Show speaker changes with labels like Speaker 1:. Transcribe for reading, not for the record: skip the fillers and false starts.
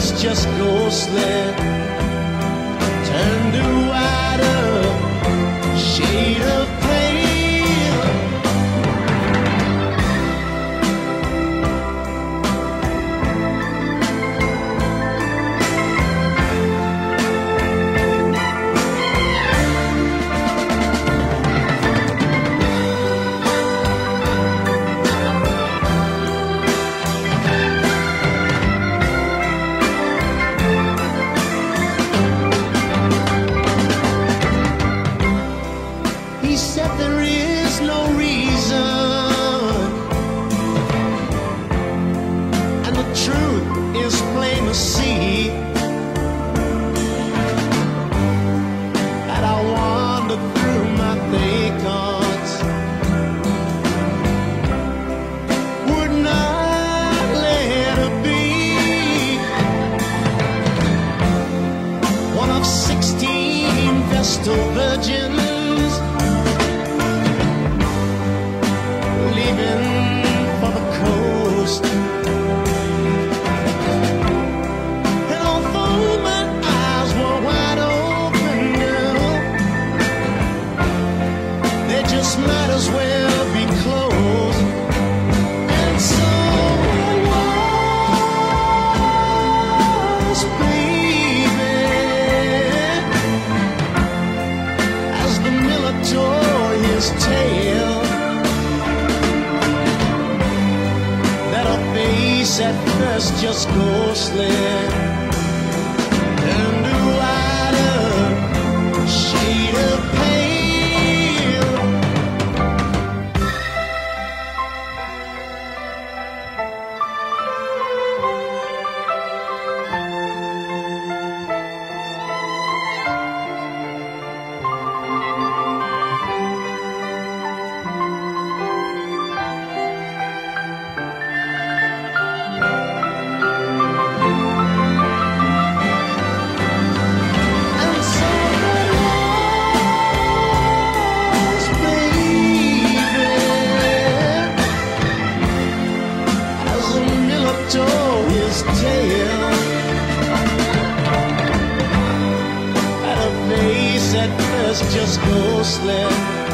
Speaker 1: first just ghostly, turned to whiter shade of pale. He said there is no reason, and the truth is plain to see, and I wander through my thoughts, would not let her be one of 16 Vestal virgins for the coast. And although my eyes were wide open, girl, they just might as well be closed. And so was, baby, as the miller tore his tail, at first just ghostly, turned to whiter shade of pale. His tail had a face at first just ghostly,